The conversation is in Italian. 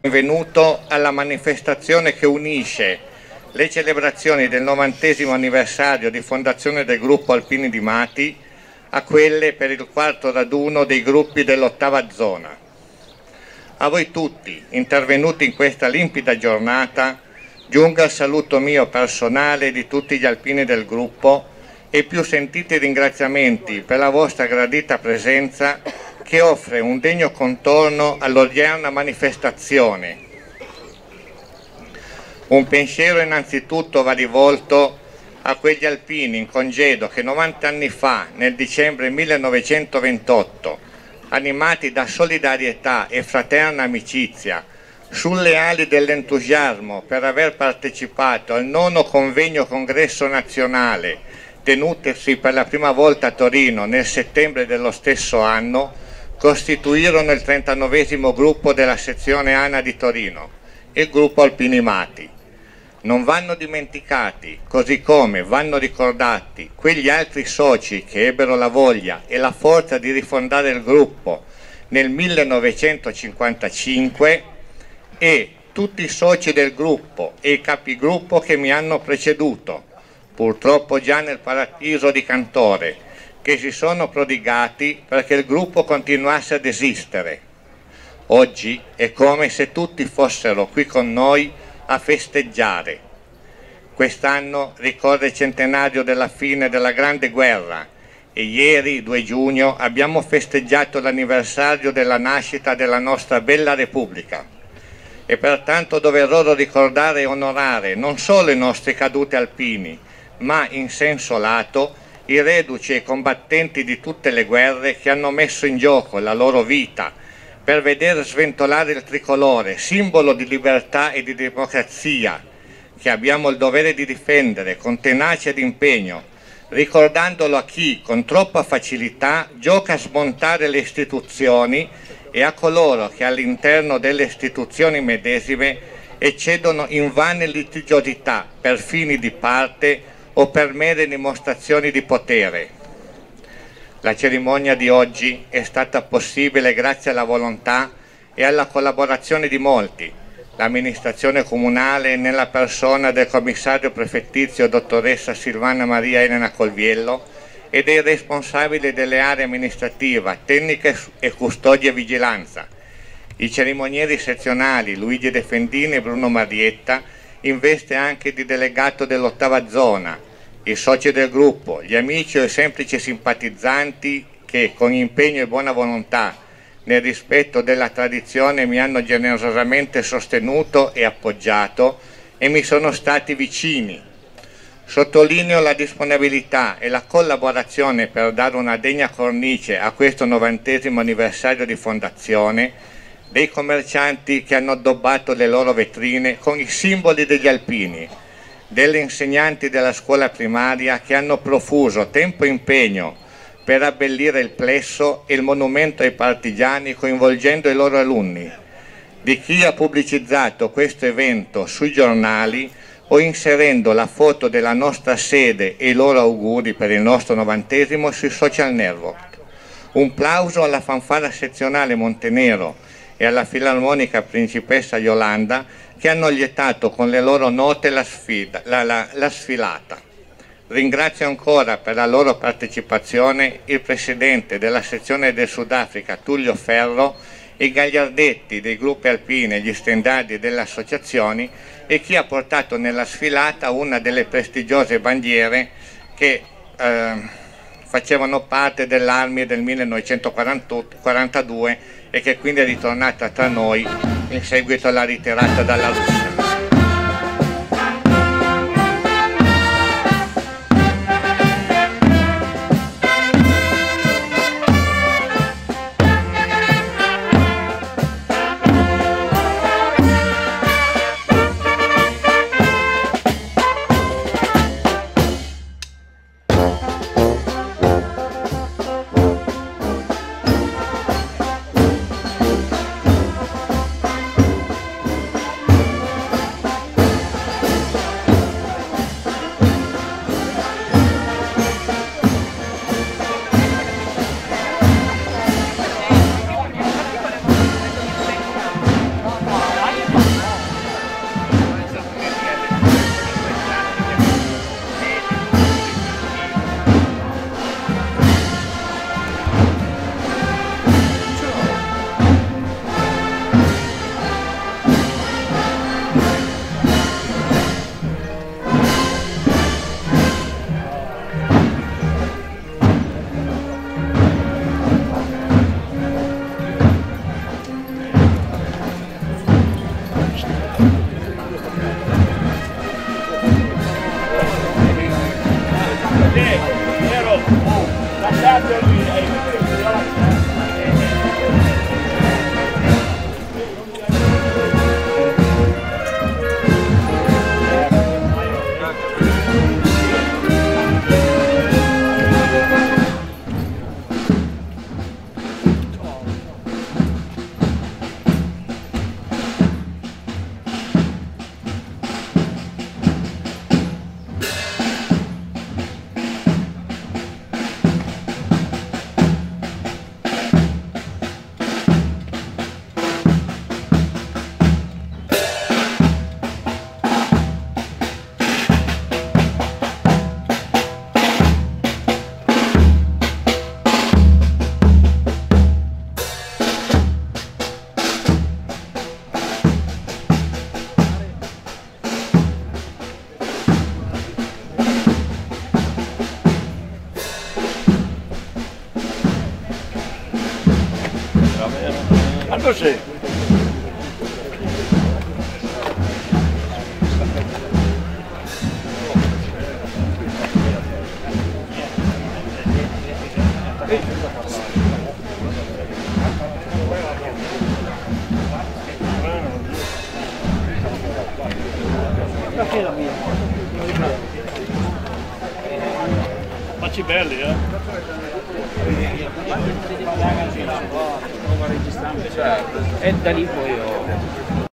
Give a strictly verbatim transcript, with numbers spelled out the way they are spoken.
Benvenuto alla manifestazione che unisce le celebrazioni del novantesimo anniversario di fondazione del gruppo Alpini di Mati a quelle per il quarto raduno dei gruppi dell'ottava zona. A voi tutti, intervenuti in questa limpida giornata, giunga il saluto mio personale e di tutti gli alpini del gruppo e i più sentiti ringraziamenti per la vostra gradita presenza che offre un degno contorno all'odierna manifestazione. Un pensiero innanzitutto va rivolto a quegli alpini in congedo che novanta anni fa, nel dicembre millenovecentoventotto, animati da solidarietà e fraterna amicizia, sulle ali dell'entusiasmo per aver partecipato al nono convegno congresso nazionale tenutosi per la prima volta a Torino nel settembre dello stesso anno, costituirono il trentanovesimo gruppo della sezione ANA di Torino, il gruppo Alpini Mati. Non vanno dimenticati, così come vanno ricordati quegli altri soci che ebbero la voglia e la forza di rifondare il gruppo nel millenovecentocinquantacinque e tutti i soci del gruppo e i capigruppo che mi hanno preceduto, purtroppo già nel paradiso di Cantore, che si sono prodigati perché il gruppo continuasse ad esistere. Oggi è come se tutti fossero qui con noi a festeggiare. Quest'anno ricorre il centenario della fine della Grande Guerra e ieri, due giugno, abbiamo festeggiato l'anniversario della nascita della nostra bella Repubblica. È pertanto doveroso ricordare e onorare non solo i nostri caduti alpini, ma in senso lato i reduci e i combattenti di tutte le guerre che hanno messo in gioco la loro vita per vedere sventolare il tricolore, simbolo di libertà e di democrazia, che abbiamo il dovere di difendere con tenacia ed impegno, ricordandolo a chi con troppa facilità gioca a smontare le istituzioni e a coloro che all'interno delle istituzioni medesime eccedono in vane litigiosità per fini di parte o per mere dimostrazioni di potere. La cerimonia di oggi è stata possibile grazie alla volontà e alla collaborazione di molti, l'amministrazione comunale nella persona del commissario prefettizio dottoressa Silvana Maria Elena Colviello e dei responsabili delle aree amministrativa, tecniche e custodia e vigilanza, i cerimonieri sezionali Luigi Defendini e Bruno Marietta, in veste anche di delegato dell'ottava zona, i soci del gruppo, gli amici o i semplici simpatizzanti che con impegno e buona volontà nel rispetto della tradizione mi hanno generosamente sostenuto e appoggiato e mi sono stati vicini. Sottolineo la disponibilità e la collaborazione per dare una degna cornice a questo novantesimo anniversario di fondazione dei commercianti che hanno addobbato le loro vetrine con i simboli degli alpini, delle insegnanti della scuola primaria che hanno profuso tempo e impegno per abbellire il plesso e il monumento ai partigiani coinvolgendo i loro alunni, di chi ha pubblicizzato questo evento sui giornali o inserendo la foto della nostra sede e i loro auguri per il nostro novantesimo sui social network. Un plauso alla fanfara sezionale Montenero e alla filarmonica Principessa Yolanda che hanno lietato con le loro note la, sfida, la, la, la sfilata. Ringrazio ancora per la loro partecipazione il presidente della sezione del Sudafrica Tullio Ferro, i gagliardetti dei gruppi alpini e gli stendardi delle associazioni e chi ha portato nella sfilata una delle prestigiose bandiere che eh, facevano parte dell'Army del millenovecentoquarantadue e che quindi è ritornata tra noi in seguito alla ritirata dalla Russia. Così. Perché la mia? Facci belli, eh? E da lì poi ho...